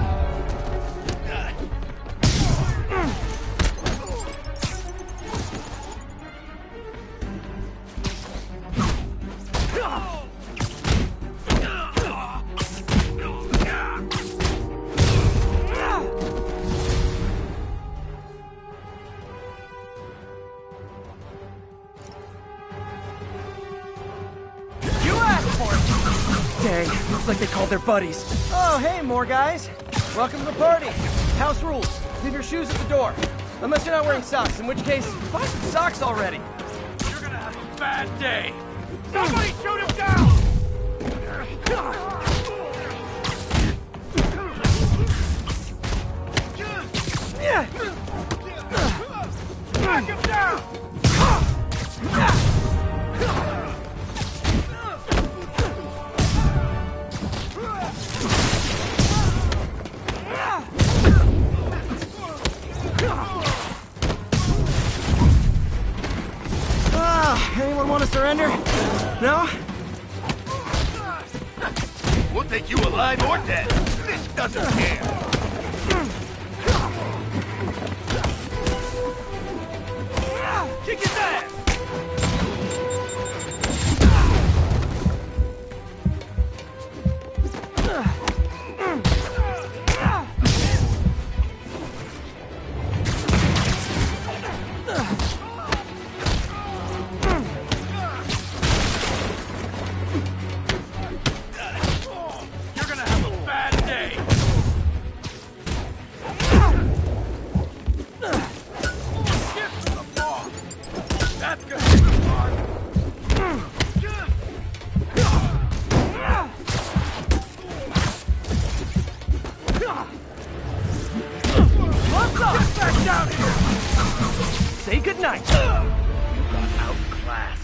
Dang, looks like they called their buddies. Oh, hey, more guys. Welcome to the party. House rules. Leave your shoes at the door. Unless you're not wearing socks, in which case, buy some socks already. You're gonna have a bad day. Somebody shoot him down! Knock him down! Ah, anyone want to surrender? No? We'll take you alive or dead. This doesn't care. Kick his ass! You're gonna have a bad day! Get to the bar! That's gonna be the mark! What's up? Get back down here! Say goodnight. You got outclassed.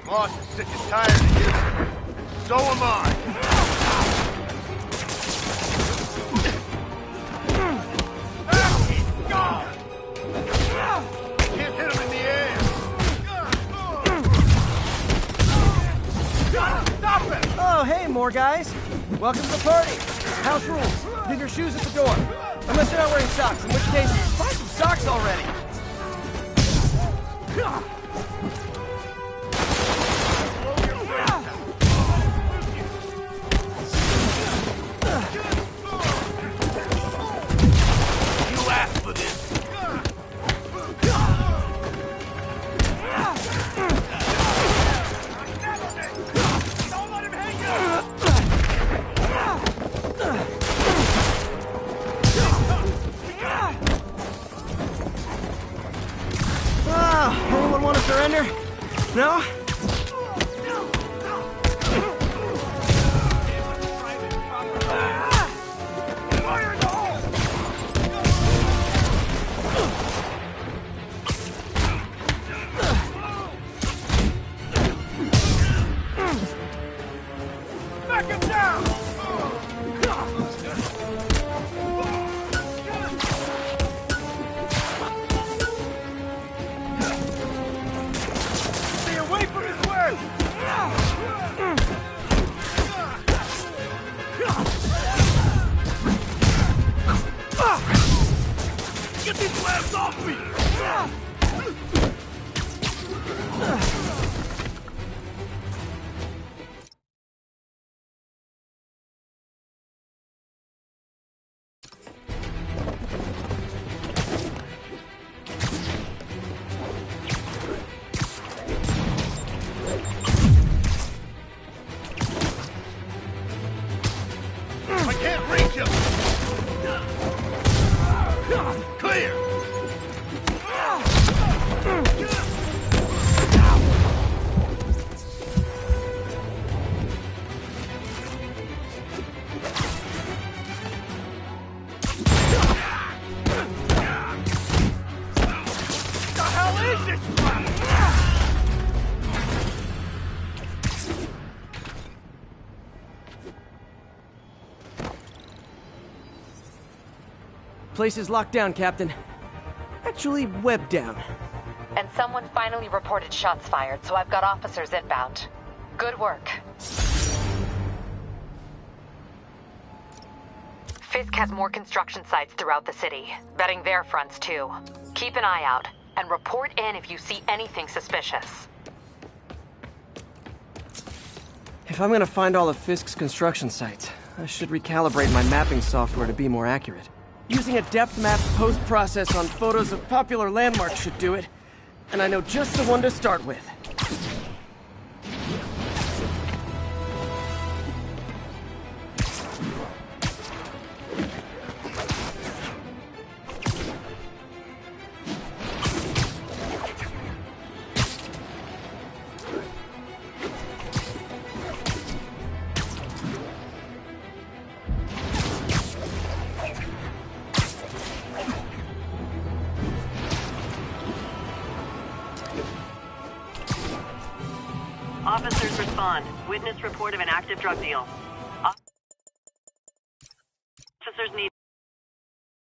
Boss is sick and tired of you. So am I. Can't hit him in the air. Stop it! Oh, hey, more guys. Welcome to the party. House rules. Leave your shoes at the door. Unless you're not wearing socks, in which case, buy some socks already. You asked for this. Don't let him hang you! Ah, anyone want to surrender? No? Back him down! Stay away from his work! Get these labs off me! I can't reach him! Clear! What the hell is this crap? Place is locked down, Captain. Actually, webbed down. And someone finally reported shots fired, so I've got officers inbound. Good work. Fisk has more construction sites throughout the city, betting their fronts too. Keep an eye out, and report in if you see anything suspicious. If I'm gonna find all of Fisk's construction sites, I should recalibrate my mapping software to be more accurate. Using a depth map post-process on photos of popular landmarks should do it, and I know just the one to start with. Officers respond. Witness report of an active drug deal. Officers need